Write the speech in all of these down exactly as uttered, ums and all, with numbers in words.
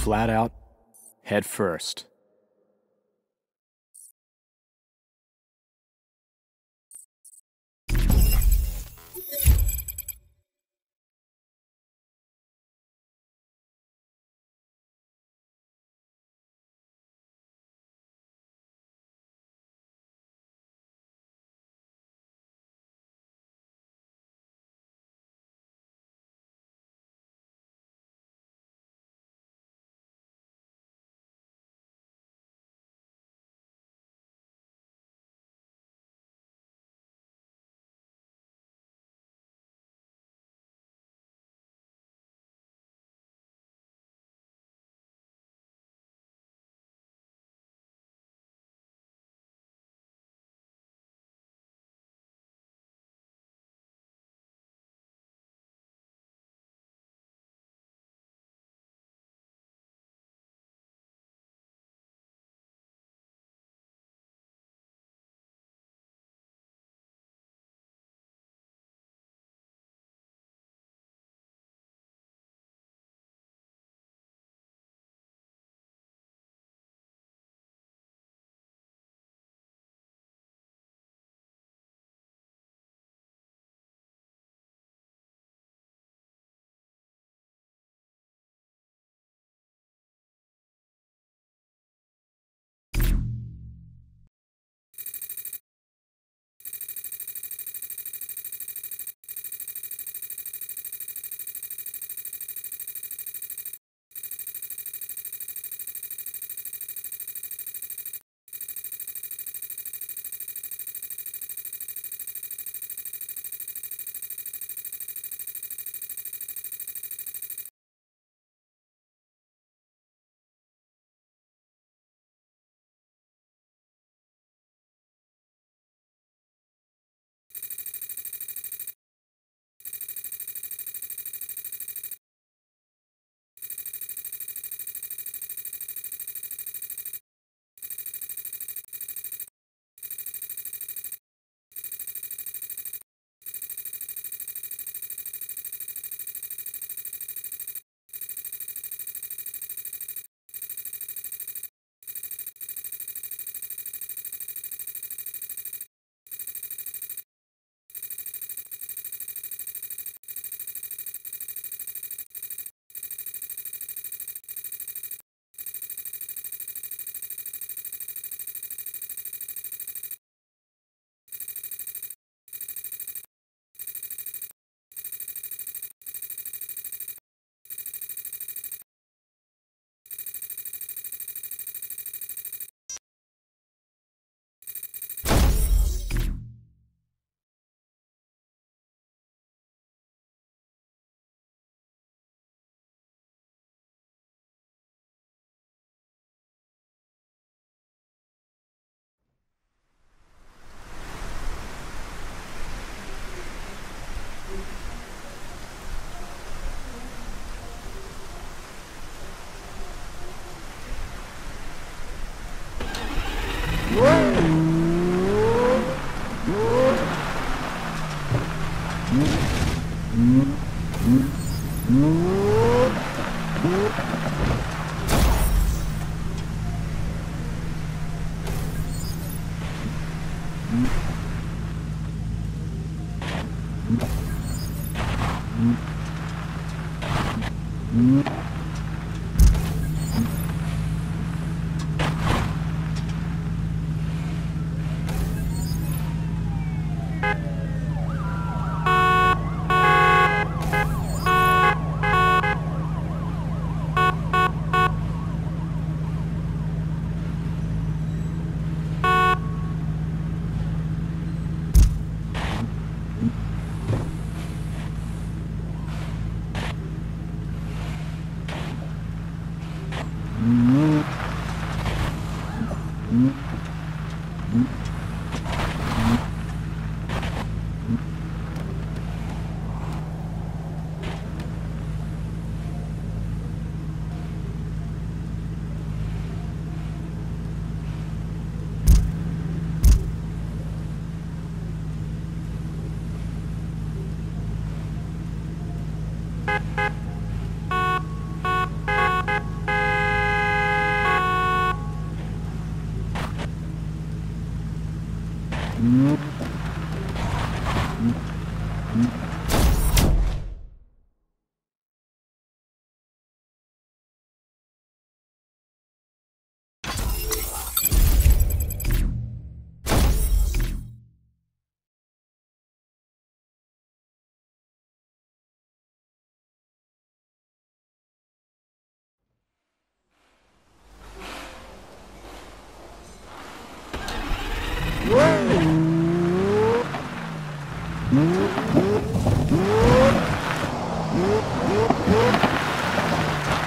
flat out, head first.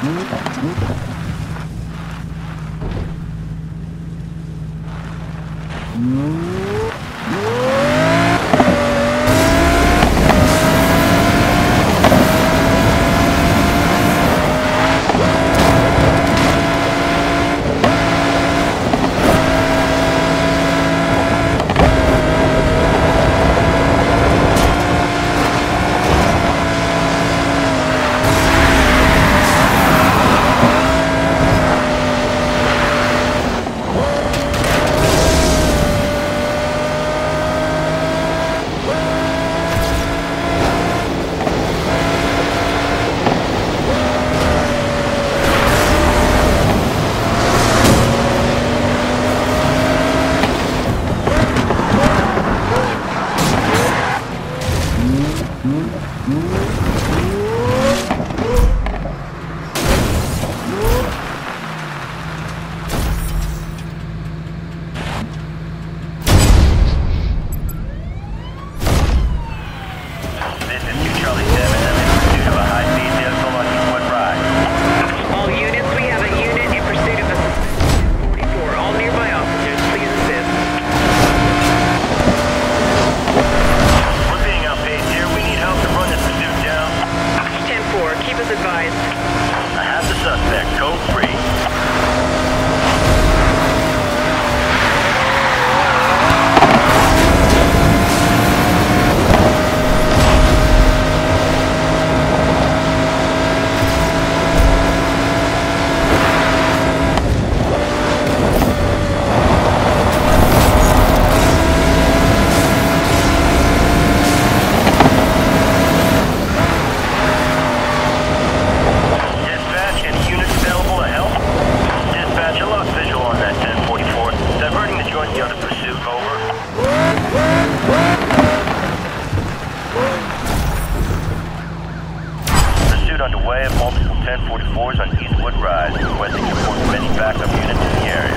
Underway at multiple ten forty-fours on Eastwood Rise, requesting support from any backup units in the area.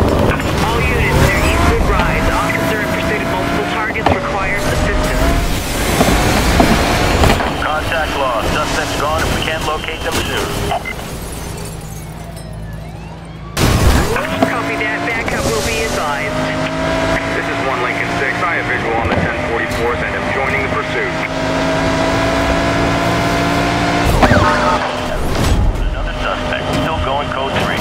All units near Eastwood Rise, officer in pursuit of multiple targets requires assistance. Contact lost. Suspects gone if we can't locate them soon. Copy that. Backup will be advised. This is one Lincoln six. I have visual on the ten forty-fours and am joining the pursuit. Another suspect, still going code three.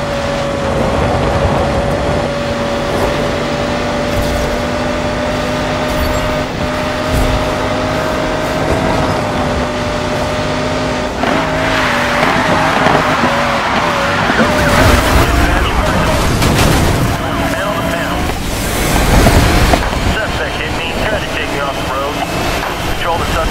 Panel to panel. Suspect hit me, tried to take me off the road. Control the suspect.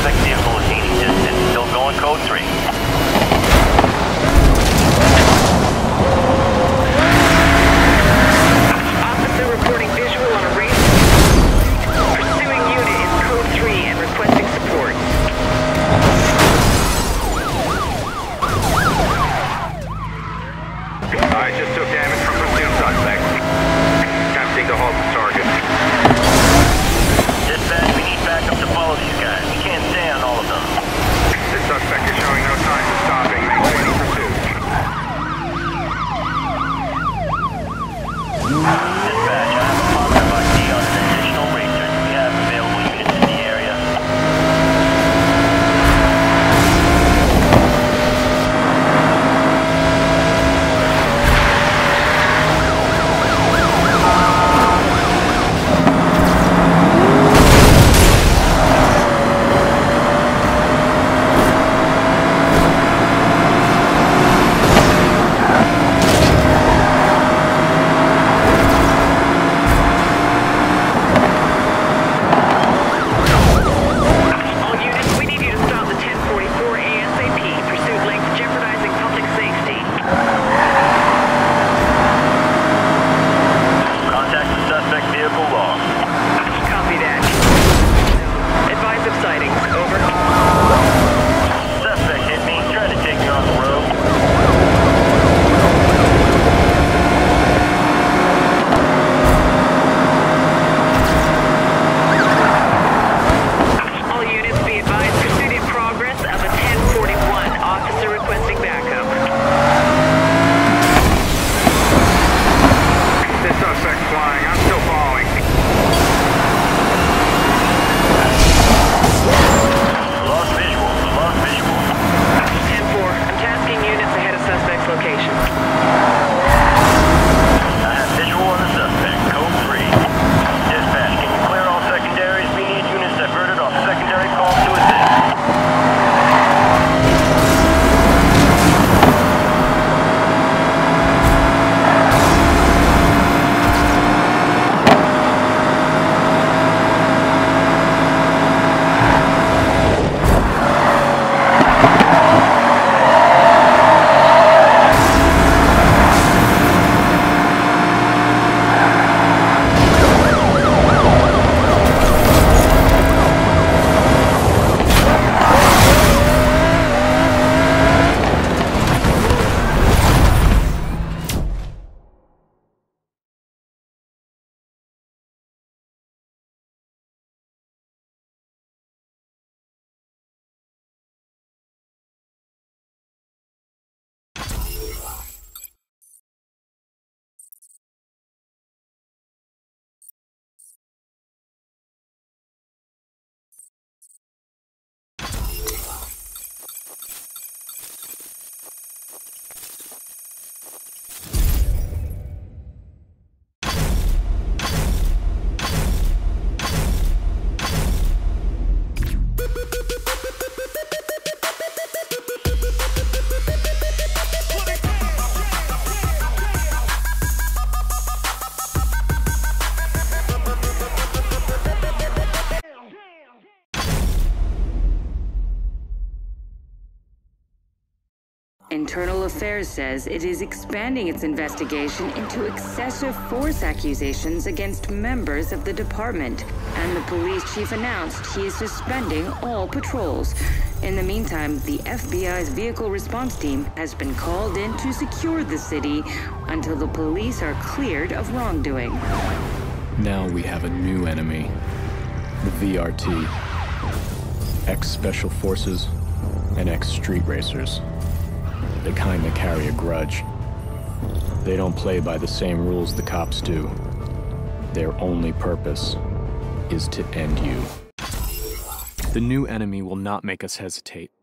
Internal Affairs says it is expanding its investigation into excessive force accusations against members of the department, and the police chief announced he is suspending all patrols. In the meantime, the F B I's vehicle response team has been called in to secure the city until the police are cleared of wrongdoing. Now we have a new enemy. The V R T. Ex-Special Forces and ex-Street Racers. The kind that carry a grudge. They don't play by the same rules the cops do. Their only purpose is to end you. The new enemy will not make us hesitate.